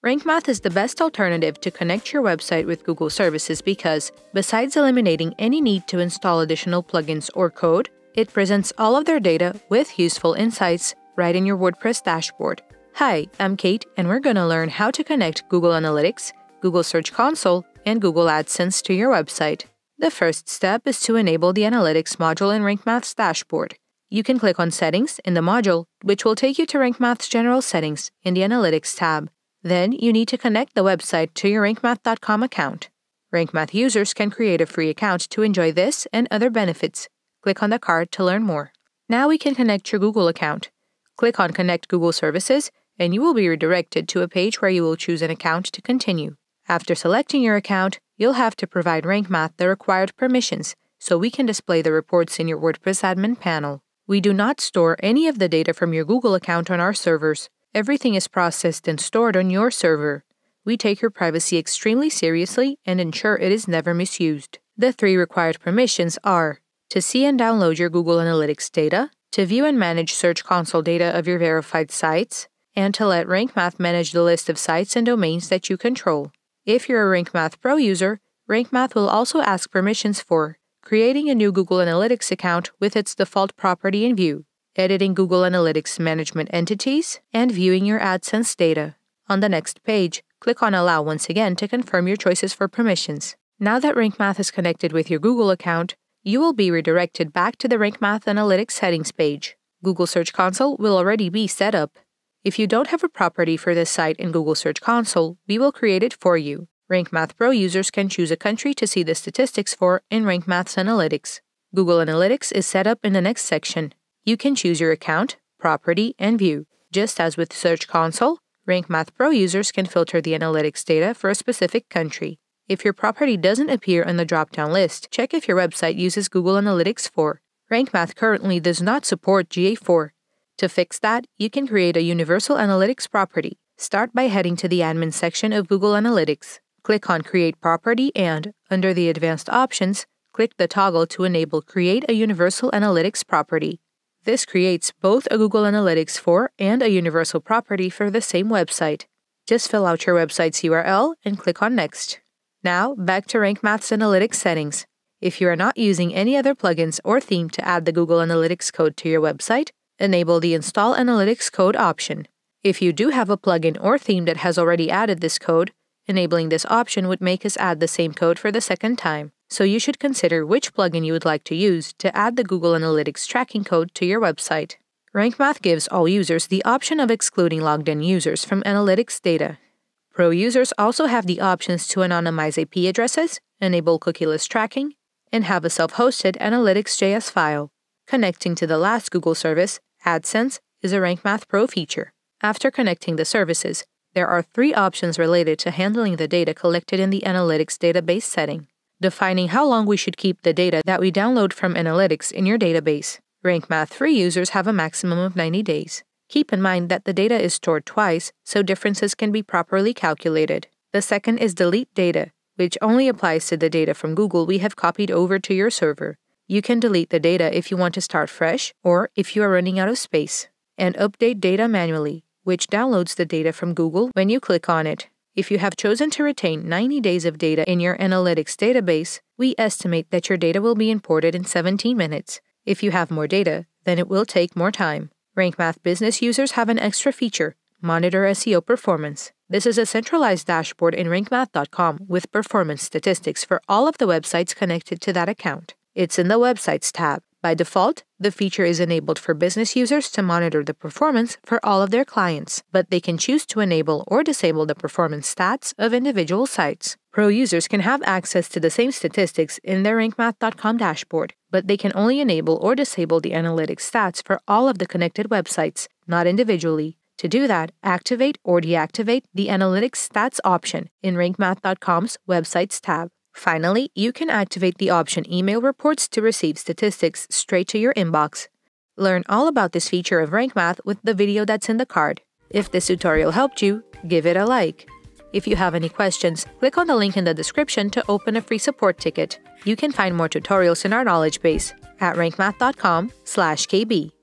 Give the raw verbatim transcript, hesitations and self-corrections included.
Rank Math is the best alternative to connect your website with Google services because, besides eliminating any need to install additional plugins or code, it presents all of their data with useful insights right in your WordPress dashboard. Hi, I'm Kate, and we're going to learn how to connect Google Analytics, Google Search Console, and Google AdSense to your website. The first step is to enable the Analytics module in Rank Math's dashboard. You can click on Settings in the module, which will take you to Rank Math's General Settings in the Analytics tab. Then, you need to connect the website to your rank math dot com account. Rank Math users can create a free account to enjoy this and other benefits. Click on the card to learn more. Now we can connect your Google account. Click on Connect Google Services, and you will be redirected to a page where you will choose an account to continue. After selecting your account, you'll have to provide Rank Math the required permissions so we can display the reports in your WordPress admin panel. We do not store any of the data from your Google account on our servers. Everything is processed and stored on your server. We take your privacy extremely seriously and ensure it is never misused. The three required permissions are to see and download your Google Analytics data, to view and manage Search Console data of your verified sites, and to let Rank Math manage the list of sites and domains that you control. If you're a Rank Math Pro user, Rank Math will also ask permissions for creating a new Google Analytics account with its default property in view, editing Google Analytics management entities, and viewing your AdSense data. On the next page, click on Allow once again to confirm your choices for permissions. Now that Rank Math is connected with your Google account, you will be redirected back to the Rank Math Analytics settings page. Google Search Console will already be set up. If you don't have a property for this site in Google Search Console, we will create it for you. Rank Math Pro users can choose a country to see the statistics for in Rank Math's Analytics. Google Analytics is set up in the next section. You can choose your account, property, and view. Just as with Search Console, Rank Math Pro users can filter the analytics data for a specific country. If your property doesn't appear on the drop-down list, check if your website uses Google Analytics four. Rank Math currently does not support G A four. To fix that, you can create a universal analytics property. Start by heading to the admin section of Google Analytics. Click on Create Property and, under the Advanced Options, click the toggle to enable Create a Universal Analytics Property. This creates both a Google Analytics four and a universal property for the same website. Just fill out your website's U R L and click on Next. Now, back to Rank Math's Analytics settings. If you are not using any other plugins or theme to add the Google Analytics code to your website, enable the Install Analytics Code option. If you do have a plugin or theme that has already added this code, enabling this option would make us add the same code for the second time. So you should consider which plugin you would like to use to add the Google Analytics tracking code to your website. Rank Math gives all users the option of excluding logged-in users from analytics data. Pro users also have the options to anonymize I P addresses, enable cookieless tracking, and have a self-hosted Analytics.js file. Connecting to the last Google service, AdSense, is a Rank Math Pro feature. After connecting the services, there are three options related to handling the data collected in the Analytics database setting. Defining how long we should keep the data that we download from Analytics in your database. Rank Math free users have a maximum of ninety days. Keep in mind that the data is stored twice, so differences can be properly calculated. The second is Delete Data, which only applies to the data from Google we have copied over to your server. You can delete the data if you want to start fresh or if you are running out of space. And Update Data manually, which downloads the data from Google when you click on it. If you have chosen to retain ninety days of data in your Analytics database, we estimate that your data will be imported in seventeen minutes. If you have more data, then it will take more time. Rank Math business users have an extra feature, Monitor S E O Performance. This is a centralized dashboard in rank math dot com with performance statistics for all of the websites connected to that account. It's in the Websites tab. By default, the feature is enabled for business users to monitor the performance for all of their clients, but they can choose to enable or disable the performance stats of individual sites. Pro users can have access to the same statistics in their rank math dot com dashboard, but they can only enable or disable the analytics stats for all of the connected websites, not individually. To do that, activate or deactivate the Analytics Stats option in rank math dot com's Websites tab. Finally, you can activate the option Email Reports to receive statistics straight to your inbox. Learn all about this feature of Rank Math with the video that's in the card. If this tutorial helped you, give it a like. If you have any questions, click on the link in the description to open a free support ticket. You can find more tutorials in our knowledge base at rank math dot com slash K B.